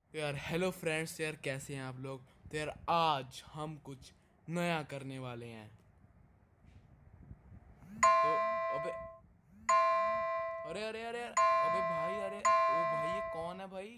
तो यार hello friends, यार कैसे हैं आप लोग। तो यार आज हम कुछ नया करने वाले हैं। तो अबे अरे अरे अरे अबे भाई, अरे ओ भाई ये कौन है भाई।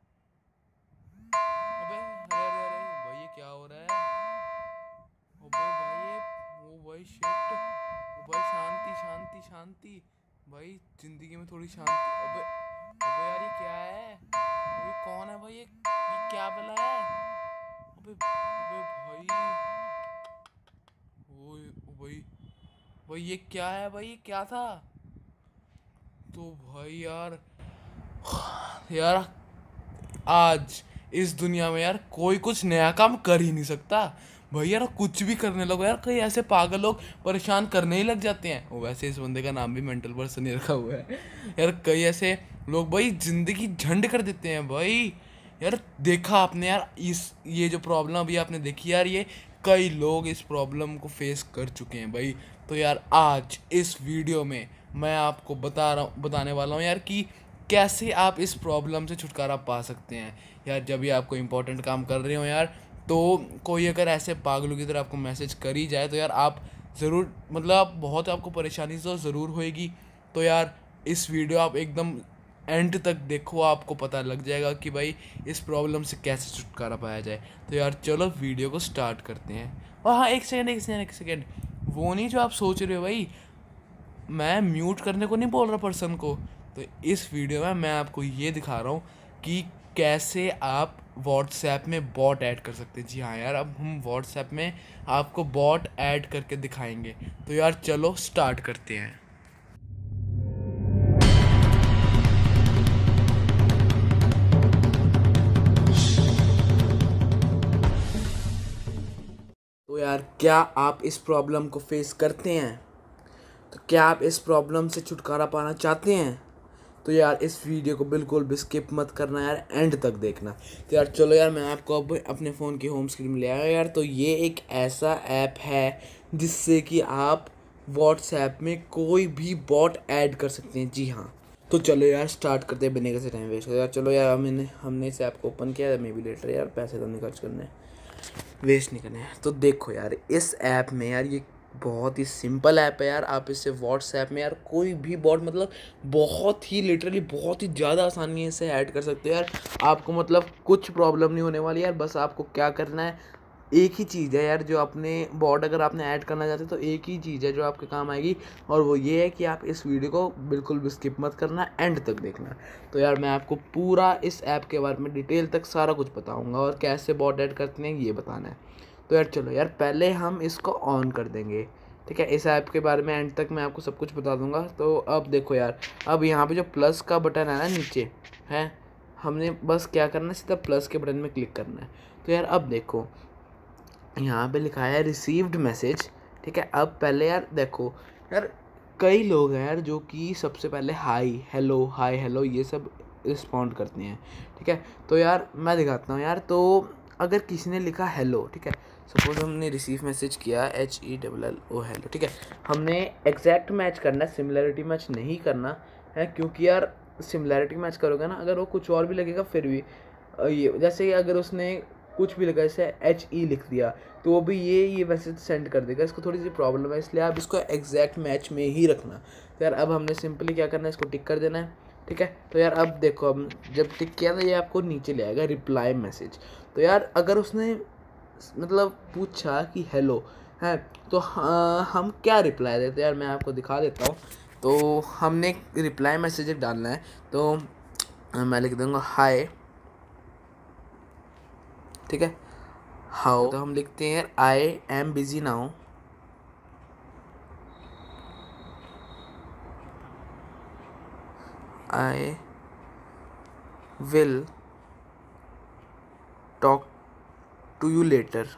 अबे अरे अरे अरे भाई ये क्या हो रहा है। अबे भाई ये ओ भाई शिट। ओ भाई शांति शांति शांति। भाई जिंदगी में थोड़ी शांति। अबे अबे यार ये क्या है। अबे कौन है भाई ये क्या बला है। अबे अबे भाई। ओए ओ भाई। भाई ये क्या है भाई, ये क्या था। तो भाई यार यार आज इस दुनिया में यार कोई कुछ नया काम कर ही नहीं सकता। भाई यार कुछ भी करने लगो यार, कई ऐसे पागल लोग परेशान करने ही लग जाते हैं। वो वैसे इस बंदे का नाम भी मेंटल पर्सन ही रखा हुआ है। यार कई ऐसे लोग भाई जिंदगी झंड कर देते हैं भाई। यार देखा आपने यार, इस ये जो प्रॉब्लम अभी आपने देखी यार, ये कई लोग इस प्रॉब्लम को फेस कर चुके हैं भाई। तो यार आज इस वीडियो में मैं आपको बताने वाला हूँ यार कि कैसे आप इस प्रॉब्लम से छुटकारा पा सकते हैं। यार जब भी आप कोई इंपॉर्टेंट काम कर रहे हो यार, तो कोई अगर ऐसे पागलों की तरह आपको मैसेज कर ही जाए तो यार आप ज़रूर मतलब बहुत आपको परेशानी तो ज़रूर होएगी। तो यार इस वीडियो आप एकदम एंड तक देखो, आपको पता लग जाएगा कि भाई इस प्रॉब्लम से कैसे छुटकारा पाया जाए। तो यार चलो वीडियो को स्टार्ट करते हैं। और हाँ, एक सेकेंड। वो नहीं जो आप सोच रहे हो भाई, मैं म्यूट करने को नहीं बोल रहा पर्सन को। तो इस वीडियो में मैं आपको ये दिखा रहा हूँ कि कैसे आप व्हाट्सएप में बॉट ऐड कर सकते हैं। जी हाँ यार, अब हम व्हाट्सएप में आपको बॉट ऐड करके दिखाएंगे। तो यार चलो स्टार्ट करते हैं। तो यार क्या आप इस प्रॉब्लम को फेस करते हैं? तो क्या आप इस प्रॉब्लम से छुटकारा पाना चाहते हैं? तो यार इस वीडियो को बिल्कुल भी स्किप मत करना यार, एंड तक देखना। तो यार चलो यार, मैं आपको अब अपने फ़ोन की होम स्क्रीन में ले आया यार। तो ये एक ऐसा ऐप है जिससे कि आप व्हाट्सएप में कोई भी बॉट ऐड कर सकते हैं। जी हाँ, तो चलो यार स्टार्ट करते हैं बिना किसी टाइम वेस्ट कर। यार चलो यार, हमने इस ऐप को ओपन किया। मे बी लेटर यार, पैसे तो नहीं खर्च करने, वेस्ट नहीं करने हैं। तो देखो यार इस ऐप में यार, ये बहुत ही सिंपल ऐप है यार। आप इससे व्हाट्सएप में यार कोई भी बॉट मतलब बहुत ही लिटरली बहुत ही ज़्यादा आसानी से ऐड कर सकते हो यार। आपको मतलब कुछ प्रॉब्लम नहीं होने वाली यार। बस आपको क्या करना है, एक ही चीज़ है यार जो अपने बॉट अगर आपने ऐड करना चाहते तो एक ही चीज़ है जो आपके काम आएगी, और वो ये है कि आप इस वीडियो को बिल्कुल भी स्किप मत करना, एंड तक देखना। तो यार मैं आपको पूरा इस ऐप के बारे में डिटेल तक सारा कुछ बताऊंगा, और कैसे बॉट ऐड करते हैं ये बताना है। तो यार चलो यार, पहले हम इसको ऑन कर देंगे। ठीक है, इस ऐप के बारे में एंड तक मैं आपको सब कुछ बता दूंगा। तो अब देखो यार, अब यहाँ पे जो प्लस का बटन है ना नीचे है, हमने बस क्या करना है, सीधा प्लस के बटन में क्लिक करना है। तो यार अब देखो यहाँ पे लिखा है रिसीव्ड मैसेज। ठीक है, अब पहले यार देखो यार, कई लोग हैं यार जो कि सबसे पहले हाई हेलो ये सब रिस्पॉन्ड करते हैं। ठीक है, तो यार मैं दिखाता हूँ यार। तो अगर किसी ने लिखा हेलो, ठीक है, सपोज हमने रिसीव मैसेज किया HELLO हेलो, ठीक है, हमने एग्जैक्ट मैच करना है, सिमिलरिटी मैच नहीं करना है। क्योंकि यार सिमिलरिटी मैच करोगे ना, अगर वो कुछ और भी लगेगा फिर भी ये जैसे कि अगर उसने कुछ भी लगा, जैसे HE लिख दिया, तो वो भी ये मैसेज सेंड कर देगा। इसको थोड़ी सी प्रॉब्लम है, इसलिए आप इसको एग्जैक्ट मैच में ही रखना। तो यार अब हमने सिंपली क्या करना है, इसको टिक कर देना है। ठीक है, तो यार अब देखो, अब जब टिक किया तो ये आपको नीचे ले आएगा रिप्लाई मैसेज। तो यार अगर उसने मतलब पूछा कि हेलो है, तो हाँ, हम क्या रिप्लाई देते हैं यार, मैं आपको दिखा देता हूँ। तो हमने रिप्लाई मैसेज डालना है। तो मैं लिख दूँगा हाय। ठीक है, हाउ, तो हम लिखते हैं I am busy now. I will talk to you later.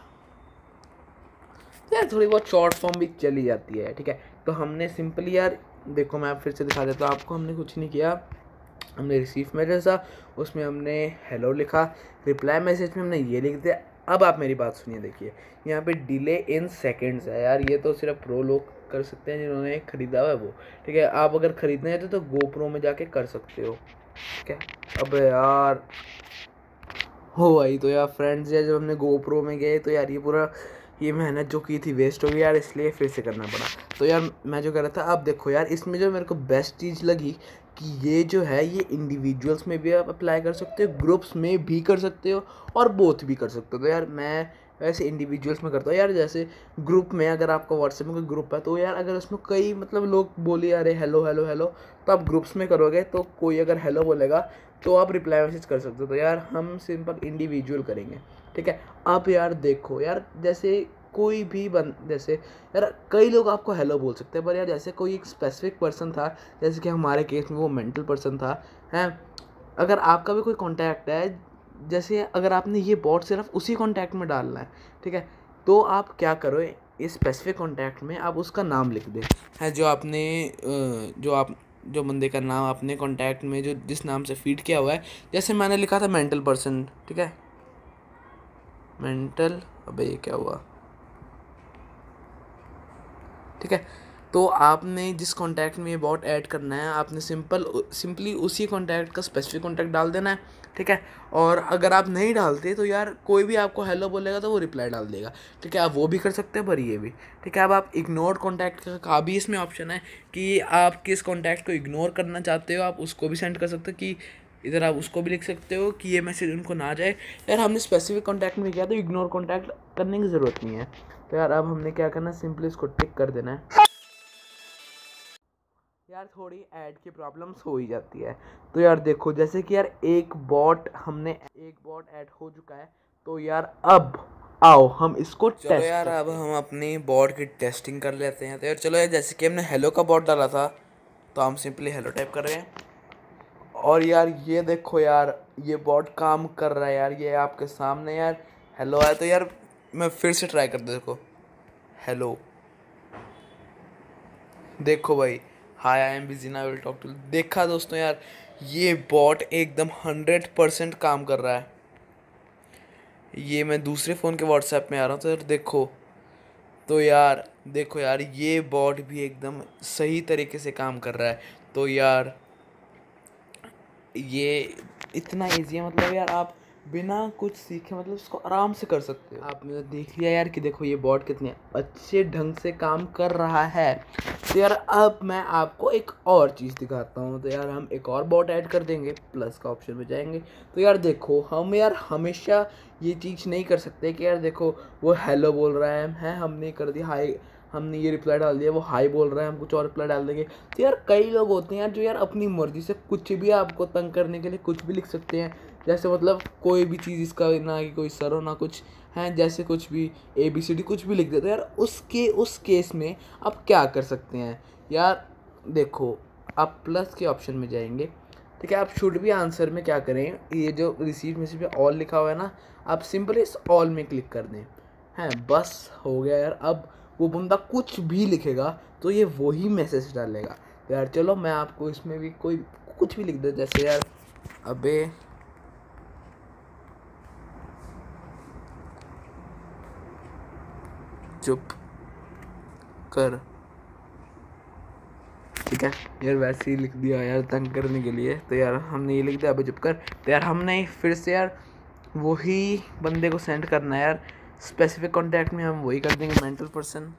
यार थोड़ी बहुत शॉर्ट फॉर्म भी चली जाती है। ठीक है, तो हमने सिंपली यार देखो, मैं फिर से दिखा देता हूँ आपको। हमने कुछ नहीं किया, हमने रिसीव मैसेज था, उसमें हमने हेलो लिखा, रिप्लाई मैसेज में हमने ये लिख दिया। अब आप मेरी बात सुनिए, देखिए यहाँ पे डिले इन सेकंड्स है यार। ये तो सिर्फ प्रो लोग कर सकते हैं जिन्होंने ख़रीदा हुआ है वो। ठीक है, आप अगर ख़रीदना है तो GoPro में जाके कर सकते हो। ठीक है, अब यार हो भाई, तो यार फ्रेंड्स यार जब हमने गोप्रो में गए तो यार ये पूरा ये मेहनत जो की थी वेस्ट हो गई यार, इसलिए फिर से करना पड़ा। तो यार मैं जो कह रहा था, अब देखो यार इसमें जो मेरे को बेस्ट चीज़ लगी कि ये जो है ये इंडिविजुअल्स में भी आप अप्लाई कर सकते हो, ग्रुप्स में भी कर सकते हो और बोथ भी कर सकते हो। तो यार मैं वैसे इंडिविजुअल्स में करता हूँ यार। जैसे ग्रुप में अगर आपका व्हाट्सएप में कोई ग्रुप है तो यार अगर उसमें कई मतलब लोग बोले अरे हेलो हेलो हेलो, तो आप ग्रुप्स में करोगे तो कोई अगर हेलो बोलेगा तो आप रिप्लाई मैसेज कर सकते हो। तो यार हम सिंपल इंडिविजुअल करेंगे, ठीक है। अब यार देखो यार, जैसे कोई भी जैसे यार कई लोग आपको हेलो बोल सकते हैं, पर यार जैसे कोई एक स्पेसिफिक पर्सन था, जैसे कि हमारे केस में वो मेंटल पर्सन था, हैं। अगर आपका भी कोई कांटेक्ट है, जैसे अगर आपने ये बॉट सिर्फ उसी कांटेक्ट में डालना है, ठीक है, तो आप क्या करो, इस स्पेसिफिक कांटेक्ट में आप उसका नाम लिख दें, है जो आपने जो बंदे का नाम आपने कांटेक्ट में जो जिस नाम से फीड किया हुआ है। जैसे मैंने लिखा था मेंटल पर्सन, ठीक है, मेंटल, अबे ये क्या हुआ, ठीक है। तो आपने जिस कांटेक्ट में ये बॉट ऐड करना है, आपने सिंपली उसी कांटेक्ट का स्पेसिफिक कांटेक्ट डाल देना है, ठीक है। और अगर आप नहीं डालते तो यार कोई भी आपको हेलो बोलेगा तो वो रिप्लाई डाल देगा, ठीक है। आप वो भी कर सकते हैं, पर ये भी ठीक है। अब आप इग्नोर कॉन्टैक्ट का भी इसमें ऑप्शन है कि आप किस कॉन्टैक्ट को इग्नोर करना चाहते हो, आप उसको भी सेंड कर सकते हो कि इधर आप उसको भी लिख सकते हो कि ये मैसेज उनको ना जाए। यार हमने स्पेसिफिक कॉन्टैक्ट में किया तो इग्नोर कॉन्टैक्ट करने की ज़रूरत नहीं है। तो यार अब हमने क्या करना है, सिंपली इसको टिक कर देना है। यार थोड़ी ऐड की प्रॉब्लम्स हो ही जाती है। तो यार देखो, जैसे कि यार एक बॉट ऐड हो चुका है, तो यार अब आओ हम इसको चलो यार अब हम अपनी बॉट की टेस्टिंग कर लेते हैं। तो यार चलो यार, जैसे कि हमने हेलो का बॉट डाला था तो हम सिंपली हेलो टाइप कर रहे हैं, और यार ये देखो यार ये बॉट काम कर रहा है यार, ये आपके सामने यार हेलो है। तो यार मैं फिर से ट्राई कर देखो, हेलो, देखो भाई, hi I am busy now, will talk to. देखा दोस्तों यार, ये बॉट एकदम 100% काम कर रहा है। ये मैं दूसरे फ़ोन के व्हाट्सएप में आ रहा हूँ तो यार देखो, तो यार देखो यार ये बॉट भी एकदम सही तरीके से काम कर रहा है। तो यार ये इतना इजी है, मतलब यार आप बिना कुछ सीखे मतलब इसको आराम से कर सकते हो। आपने देख लिया यार कि देखो ये बॉट कितने अच्छे ढंग से काम कर रहा है। तो यार अब मैं आपको एक और चीज़ दिखाता हूँ। तो यार हम एक और बॉट ऐड कर देंगे, प्लस का ऑप्शन में जाएंगे। तो यार देखो हम यार हमेशा ये चीज़ नहीं कर सकते कि यार देखो वो हेलो बोल रहा है हमने कर दिया हाय, हमने ये रिप्लाई डाल दिया, वो हाई बोल रहा है हम कुछ और रिप्लाई डाल देंगे। तो यार कई लोग होते हैं यार जो यार अपनी मर्ज़ी से कुछ भी आपको तंग करने के लिए कुछ भी लिख सकते हैं। जैसे मतलब कोई भी चीज़ इसका ना कि कोई सर हो ना कुछ है, जैसे कुछ भी ABCD कुछ भी लिख देते हैं यार। उस केस में आप क्या कर सकते हैं यार, देखो आप प्लस के ऑप्शन में जाएंगे, ठीक है। आप शुड भी आंसर में क्या करें, ये जो रिसीव मैसेज पे ऑल लिखा हुआ है ना, आप सिंपली इस ऑल में क्लिक कर दें, हैं, बस हो गया यार। अब वो बंदा कुछ भी लिखेगा तो ये वही मैसेज डालेगा। तो यार चलो मैं आपको इसमें भी कोई कुछ भी लिख दे, जैसे यार अबे चुप कर, ठीक है यार, वैसे ही लिख दिया यार तंग करने के लिए। तो यार हमने ये लिख दिया अबे चुप कर। तो यार हमने फिर से यार वही बंदे को सेंड करना है यार, स्पेसिफिक कॉन्टैक्ट में हम वही कर देंगे, मेंटल पर्सन,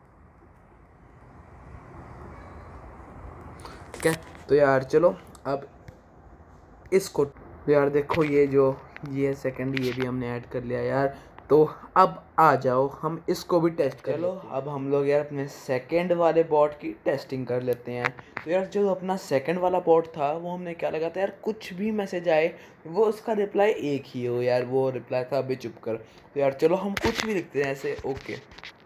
ठीक है। तो यार चलो अब इसको, तो यार देखो ये सेकंड ये भी हमने ऐड कर लिया यार। तो अब आ जाओ हम इसको भी टेस्ट कर लो। अब हम लोग यार अपने सेकंड वाले बॉट की टेस्टिंग कर लेते हैं। तो यार जो अपना सेकंड वाला बॉट था वो हमने क्या लगा था यार, कुछ भी मैसेज आए वो उसका रिप्लाई एक ही हो यार, वो रिप्लाई था अभी चुप कर। तो यार चलो हम कुछ भी लिखते हैं ऐसे, ओके,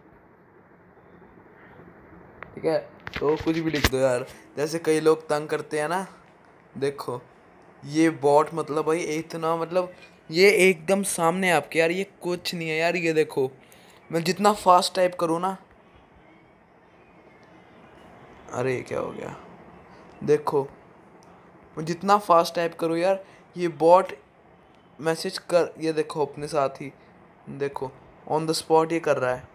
ठीक है। तो कुछ भी लिख दो यार, जैसे कई लोग तंग करते हैं ना, देखो ये बॉट मतलब भाई इतना मतलब ये एकदम सामने आपके यार, ये कुछ नहीं है यार। ये देखो मैं जितना फास्ट टाइप करूँ ना, अरे क्या हो गया, देखो मैं जितना फास्ट टाइप करूँ यार, ये बॉट मैसेज कर, ये देखो अपने साथ ही देखो ऑन द स्पॉट ये कर रहा है,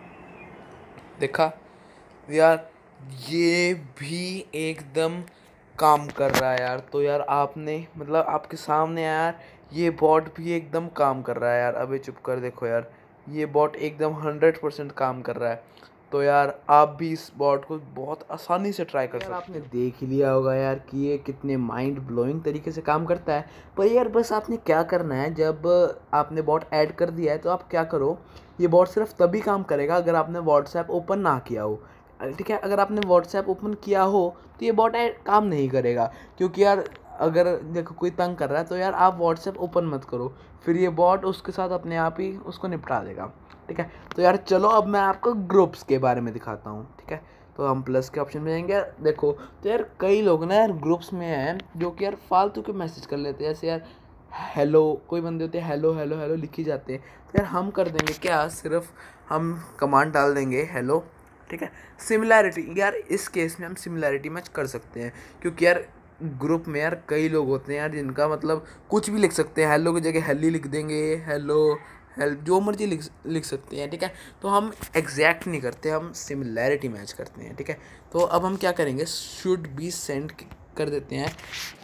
देखा यार। ये भी एकदम काम कर रहा है यार। तो यार आपने मतलब आपके सामने यार ये बॉट भी एकदम काम कर रहा है यार। अबे चुप कर, देखो यार ये बॉट एकदम 100% काम कर रहा है। तो यार आप भी इस बॉट को बहुत आसानी से ट्राई कर सकते हो। आपने देख ही लिया होगा यार कि ये कितने माइंड ब्लोइंग तरीके से काम करता है। पर यार बस आपने क्या करना है, जब आपने बॉट ऐड कर दिया है तो आप क्या करो, ये बॉट सिर्फ तभी काम करेगा अगर आपने व्हाट्सएप ओपन ना किया हो। ठीक है, अगर आपने व्हाट्सएप ओपन किया हो तो ये बॉट काम नहीं करेगा। क्योंकि यार अगर देखो कोई तंग कर रहा है तो यार आप व्हाट्सएप ओपन मत करो, फिर ये बॉट उसके साथ अपने आप ही उसको निपटा देगा। ठीक है, तो यार चलो अब मैं आपको ग्रुप्स के बारे में दिखाता हूँ। ठीक है, तो हम प्लस के ऑप्शन में जाएंगे। देखो तो यार कई लोग ना यार ग्रुप्स में हैं जो कि यार फालतू के मैसेज कर लेते हैं। ऐसे यार हेलो, कोई बंदे होते हैं हेलो हेलो हेलो लिखी जाते हैं। तो यार हम कर देंगे क्या, सिर्फ हम कमांड डाल देंगे हेलो। ठीक है, सिमिलैरिटी, यार इस केस में हम सिमिलैरिटी मैच कर सकते हैं। क्योंकि यार ग्रुप में यार कई लोग होते हैं यार जिनका मतलब कुछ भी लिख सकते हैं, हेलो की जगह हेली लिख देंगे, हेलो हेल्प जो मर्जी लिख सकते हैं। ठीक है, तो हम एग्जैक्ट नहीं करते, हम सिमिलैरिटी मैच करते हैं। ठीक है, तो अब हम क्या करेंगे, शुड बी सेंड कर देते हैं।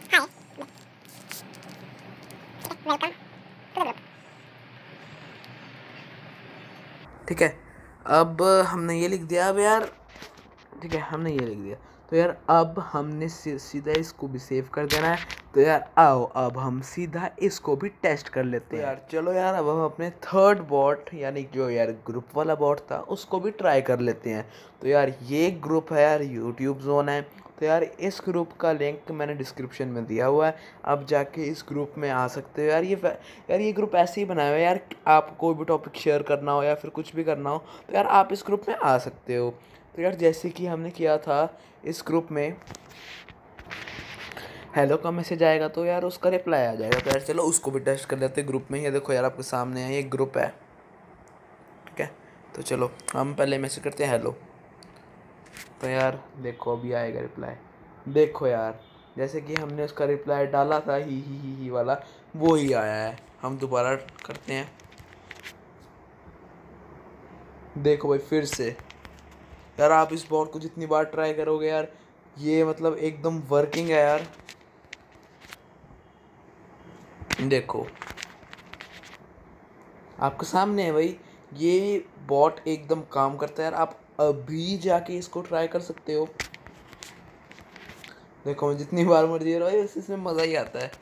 ठीक है, अब हमने ये लिख दिया। अब यार ठीक है, हमने ये लिख दिया। तो यार अब हमने सीधा इसको भी सेव कर देना है। तो यार आओ अब हम सीधा इसको भी टेस्ट कर लेते हैं। तो यार चलो यार अब हम अपने थर्ड बॉट यानी जो यार ग्रुप वाला बॉट था उसको भी ट्राई कर लेते हैं। तो यार ये ग्रुप है यार यूट्यूब जोन है। तो यार इस ग्रुप का लिंक मैंने डिस्क्रिप्शन में दिया हुआ है, आप जाके इस ग्रुप में आ सकते हो। यार ये ग्रुप ऐसे ही बनाया हुआ है यार, आप कोई भी टॉपिक शेयर करना हो या फिर कुछ भी करना हो तो यार आप इस ग्रुप में आ सकते हो। तो यार जैसे कि हमने किया था इस ग्रुप में हेलो का मैसेज आएगा तो यार उसका रिप्लाई आ जाएगा। तो यार चलो उसको भी टेस्ट कर लेते हैं ग्रुप में ही। देखो यार आपके सामने है, ये ग्रुप है। ठीक है, तो चलो हम पहले मैसेज करते हैं हेलो। तो यार देखो अभी आएगा रिप्लाई। देखो यार जैसे कि हमने उसका रिप्लाई डाला था ही वाला, वो ही आया है। हम दोबारा करते हैं, देखो भाई फिर से। यार आप इस बॉट को जितनी बार ट्राई करोगे यार ये मतलब एकदम वर्किंग है यार। देखो आपके सामने है भाई, ये बॉट एकदम काम करता है यार। आप अभी जाके इसको ट्राई कर सकते हो। देखो मैं जितनी बार मर्जी रहा है इसमें मज़ा ही आता है।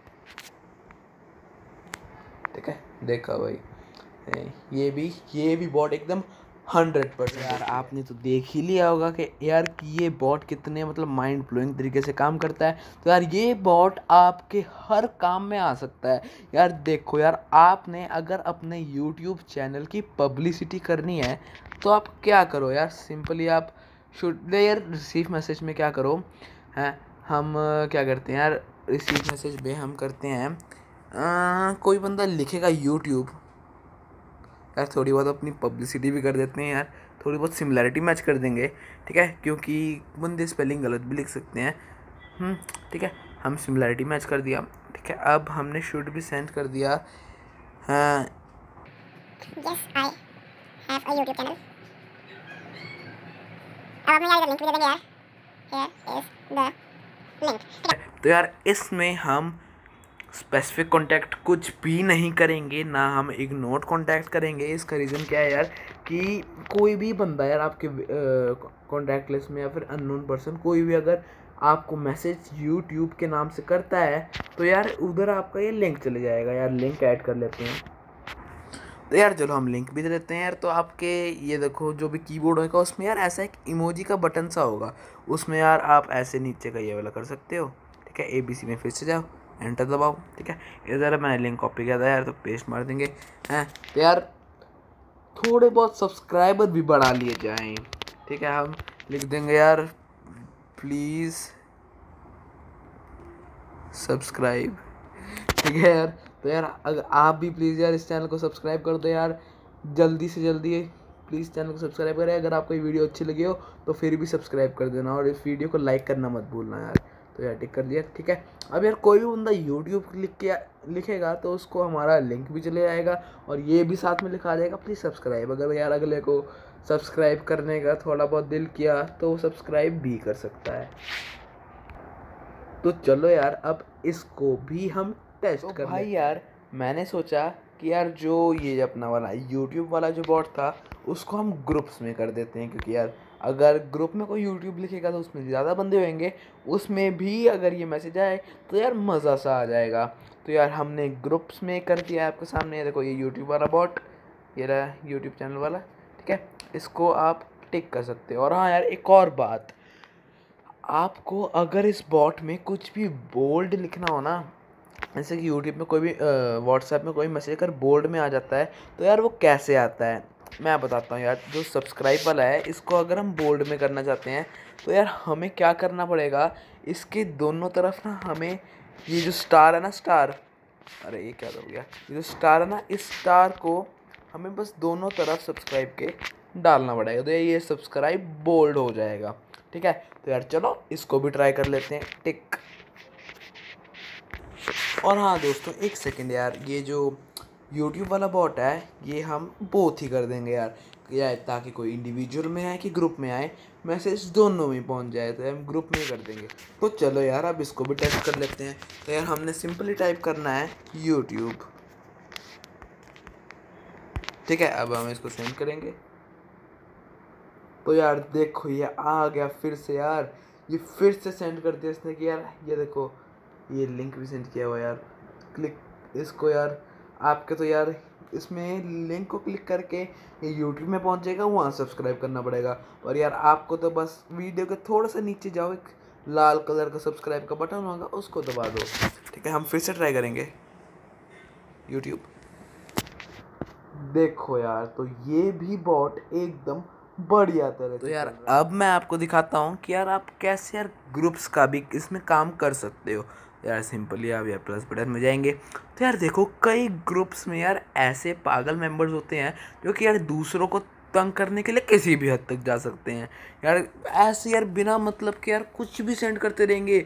ठीक है, देखा भाई ये भी बॉट एकदम 100%। यार आपने तो देख ही लिया होगा कि यार कि ये बॉट कितने मतलब माइंड ब्लोइंग तरीके से काम करता है। तो यार ये बॉट आपके हर काम में आ सकता है। यार देखो यार आपने अगर अपने यूट्यूब चैनल की पब्लिसिटी करनी है तो आप क्या करो यार, सिंपली आप शुड यार रिसीव मैसेज में क्या करो हैं, हम क्या करते हैं यार रिसीव मैसेज में हम करते हैं कोई बंदा लिखेगा यूट्यूब, यार थोड़ी बहुत अपनी पब्लिसिटी भी कर देते हैं यार, थोड़ी बहुत सिमिलैरिटी मैच कर देंगे। ठीक है, क्योंकि बंदे स्पेलिंग गलत भी लिख सकते हैं। ठीक है, हम सिमिलैरिटी मैच कर दिया। ठीक है, अब हमने शुड भी सेंड कर दिया। हाँ Yes, I have a YouTube channel. अब अपने यार लिंक भी दे देंगे यार। Here is the link. तो यार इसमें हम स्पेसिफिक कॉन्टैक्ट कुछ भी नहीं करेंगे, ना हम इग्नोर कॉन्टैक्ट करेंगे। इसका रीज़न क्या है यार कि कोई भी बंदा यार आपके कॉन्टैक्ट लिस्ट में या फिर अननोन पर्सन कोई भी अगर आपको मैसेज यूट्यूब के नाम से करता है तो यार उधर आपका ये लिंक चले जाएगा। यार लिंक ऐड कर लेते हैं। तो यार चलो हम लिंक भी दे देते हैं यार। तो आपके ये देखो जो भी कीबोर्ड होगा उसमें यार ऐसा एक इमोजी का बटन सा होगा, उसमें यार आप ऐसे नीचे का ये वाला कर सकते हो। ठीक है, ABC में फिर से जाओ, एंटर दबाओ। ठीक है, इधर मैंने लिंक कॉपी किया था यार तो पेस्ट मार देंगे हैं। तो यार थोड़े बहुत सब्सक्राइबर भी बढ़ा लिए जाएं। ठीक है, हम लिख देंगे यार प्लीज़ सब्सक्राइब। ठीक है यार, तो यार अगर आप भी प्लीज़ यार इस चैनल को सब्सक्राइब कर दो यार, जल्दी से जल्दी प्लीज़ चैनल को सब्सक्राइब करें। अगर आपको ये वीडियो अच्छी लगी हो तो फिर भी सब्सक्राइब कर देना और इस वीडियो को लाइक करना मत भूलना यार। तो यार टिक कर दिया। ठीक है, अब यार कोई भी बंदा यूट्यूब लिखेगा तो उसको हमारा लिंक भी चले जाएगा और ये भी साथ में लिखा जाएगा प्लीज़ सब्सक्राइब। अगर यार अगले को सब्सक्राइब करने का थोड़ा बहुत दिल किया तो वो सब्सक्राइब भी कर सकता है। तो चलो यार अब इसको भी हम टेस्ट कर भाई यार मैंने सोचा कि यार जो ये अपना वाला यूट्यूब वाला जो बॉट था उसको हम ग्रुप्स में कर देते हैं, क्योंकि यार अगर ग्रुप में कोई यूट्यूब लिखेगा तो उसमें ज़्यादा बंदे होंगे, उसमें भी अगर ये मैसेज आए तो यार मज़ा सा आ जाएगा। तो यार हमने ग्रुप्स में कर दिया आपके सामने। देखो ये यूट्यूब वाला बॉट, ये रहा यूट्यूब चैनल वाला, ठीक है, इसको आप टिक कर सकते हो। और हाँ यार एक और बात, आपको अगर इस बॉट में कुछ भी बोल्ड लिखना हो ना, जैसे कि यूट्यूब में कोई भी व्हाट्सएप में कोई मैसेज अगर बोल्ड में आ जाता है तो यार वो कैसे आता है मैं बताता हूँ यार। जो सब्सक्राइब वाला है इसको अगर हम बोल्ड में करना चाहते हैं तो यार हमें क्या करना पड़ेगा, इसके दोनों तरफ ना हमें ये जो स्टार है ना, स्टार, अरे ये क्या हो गया, ये जो स्टार है ना, इस स्टार को हमें बस दोनों तरफ सब्सक्राइब के डालना पड़ेगा, तो ये सब्सक्राइब बोल्ड हो जाएगा। ठीक है, तो यार चलो इसको भी ट्राई कर लेते हैं, टिक। और हाँ दोस्तों एक सेकंड यार, ये जो YouTube वाला बॉट है ये हम बोथ ही कर देंगे यार ताकि कोई इंडिविजुअल में आए कि ग्रुप में आए, मैसेज दोनों में पहुंच जाए, तो हम ग्रुप में ही कर देंगे। तो चलो यार अब इसको भी टेस्ट कर लेते हैं। तो यार हमने सिंपली टाइप करना है YouTube, ठीक है। अब हम इसको सेंड करेंगे तो यार देखो ये आ गया फिर से यार, ये फिर से सेंड कर दिया इसने कि यार ये देखो ये लिंक भी सेंड किया हुआ यार, क्लिक इसको यार, आपके तो यार इसमें लिंक को क्लिक करके ये यूट्यूब में पहुंच जाएगा, वहाँ सब्सक्राइब करना पड़ेगा। और यार आपको तो बस वीडियो के थोड़ा सा नीचे जाओ, एक लाल कलर का सब्सक्राइब का बटन होगा उसको दबा दो, ठीक है। हम फिर से ट्राई करेंगे यूट्यूब, देखो यार तो ये भी बॉट एकदम बढ़िया तरह। तो यार अब मैं आपको दिखाता हूँ कि यार आप कैसे यार ग्रुप्स का भी इसमें काम कर सकते हो। यार सिंपली आप यार प्लस बटन में जाएंगे तो यार देखो कई ग्रुप्स में यार ऐसे पागल मेंबर्स होते हैं जो कि यार दूसरों को तंग करने के लिए किसी भी हद तक जा सकते हैं यार, ऐसे यार बिना मतलब के यार कुछ भी सेंड करते रहेंगे,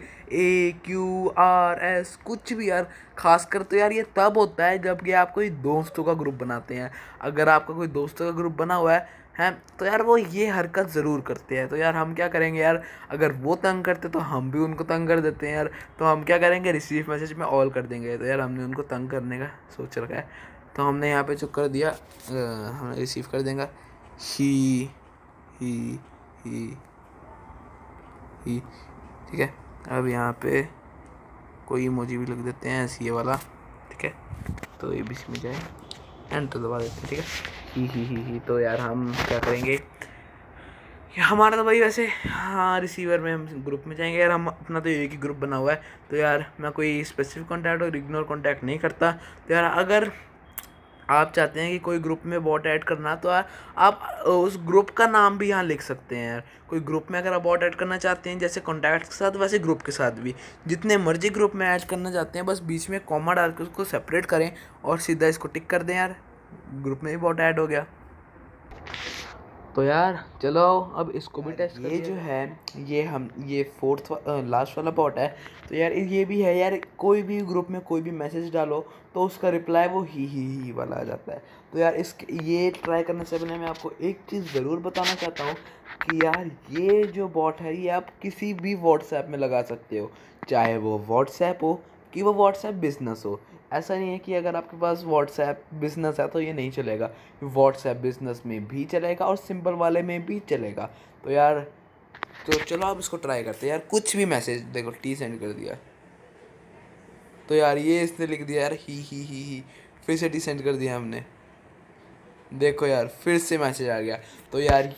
AQRS कुछ भी यार। खासकर तो यार ये तब होता है जब कि आप कोई दोस्तों का ग्रुप बनाते हैं। अगर आपका कोई दोस्तों का ग्रुप बना हुआ है तो यार वो ये हरकत ज़रूर करते हैं। तो यार हम क्या करेंगे यार, अगर वो तंग करते तो हम भी उनको तंग कर देते हैं यार। तो हम क्या करेंगे, रिसीव मैसेज में ऑल कर देंगे। तो यार हमने उनको तंग करने का सोच रखा है, तो हमने यहाँ पे जो कर दिया हमने रिसीव कर देंगे ही ही ही ही, ठीक है। अब यहाँ पे कोई इमोजी भी लिख देते हैं ऐसे ये वाला, ठीक है। तो ये बीच में जाए, एंटर दबा देते हैं, ठीक है। ही। तो यार हम क्या करेंगे, हमारा तो भाई वैसे हाँ रिसीवर में हम ग्रुप में जाएंगे यार, हम अपना तो एक ही ग्रुप बना हुआ है। तो यार मैं कोई स्पेसिफिक कॉन्टैक्ट और इग्नोर कॉन्टैक्ट नहीं करता। तो यार अगर आप चाहते हैं कि कोई ग्रुप में बॉट ऐड करना, तो आप उस ग्रुप का नाम भी यहाँ लिख सकते हैं यार। कोई ग्रुप में अगर आप बॉट ऐड करना चाहते हैं जैसे कॉन्टैक्ट के साथ, वैसे ग्रुप के साथ भी, जितने मर्जी ग्रुप में ऐड करना चाहते हैं, बस बीच में कॉमा डाल के उसको सेपरेट करें और सीधा इसको टिक कर दें यार, ग्रुप में भी बॉट ऐड हो गया। तो यार चलो अब इसको भी टेस्ट ये जो है ये फोर्थ लास्ट वाला बॉट है। तो यार ये भी है यार, कोई भी ग्रुप में कोई भी मैसेज डालो तो उसका रिप्लाई वो ही वाला आ जाता है। तो यार ये ट्राई करने से पहले मैं आपको एक चीज़ ज़रूर बताना चाहता हूँ कि यार ये जो बॉट है ये आप किसी भी व्हाट्सएप में लगा सकते हो, चाहे वो व्हाट्सएप हो कि वो व्हाट्सएप बिजनेस हो। ऐसा नहीं है कि अगर आपके पास व्हाट्सएप बिजनेस है तो ये नहीं चलेगा, व्हाट्सएप बिजनेस में भी चलेगा और सिंपल वाले में भी चलेगा। तो यार तो चलो आप इसको ट्राई करते हैं यार। कुछ भी मैसेज देखो टी सेंड कर दिया, तो यार ये इसने लिख दिया यार ही, फिर से टी सेंड कर दिया हमने, देखो यार फिर से मैसेज आ गया। तो यार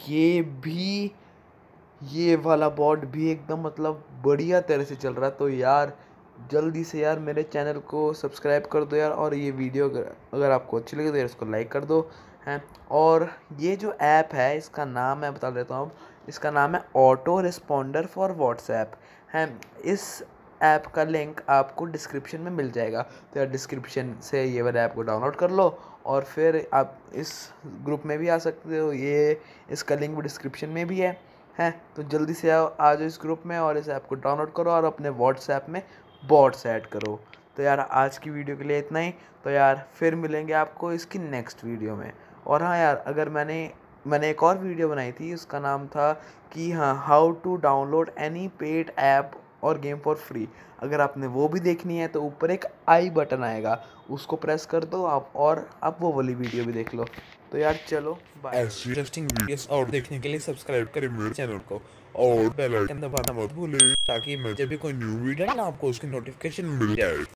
ये वाला बॉट भी एकदम मतलब बढ़िया तरह से चल रहा है। तो यार जल्दी से यार मेरे चैनल को सब्सक्राइब कर दो यार, और ये वीडियो अगर आपको अच्छी लगे तो यार इसको लाइक कर दो हैं। और ये जो ऐप है इसका नाम मैं बता देता हूँ, इसका नाम है ऑटो रिस्पॉन्डर फॉर व्हाट्सएप है। इस ऐप का लिंक आपको डिस्क्रिप्शन में मिल जाएगा। तो यार डिस्क्रिप्शन से ये वाला ऐप को डाउनलोड कर लो और फिर आप इस ग्रुप में भी आ सकते हो। ये इसका लिंक भी डिस्क्रिप्शन में भी है। तो जल्दी से आओ आ जाओ इस ग्रुप में और इस ऐप को डाउनलोड करो और अपने व्हाट्सएप में बॉट्स ऐड करो। तो यार आज की वीडियो के लिए इतना ही। तो यार फिर मिलेंगे आपको इसकी नेक्स्ट वीडियो में। और हाँ यार अगर मैंने एक और वीडियो बनाई थी, उसका नाम था कि हाँ how to download any paid app और गेम फॉर फ्री। अगर आपने वो भी देखनी है तो ऊपर एक आई बटन आएगा, उसको प्रेस कर दो आप और आप वो वाली वीडियो भी देख लो। तो यार चलो बाय। ऐसी इंटरेस्टिंग वीडियोस और देखने के लिए सब्सक्राइब करें मेरे चैनल को और बेल आइकन दबाना मत भूलें ताकि मैं जब भी कोई न्यू वीडियो ना आपको उसकी नोटिफिकेशन मिल जाए।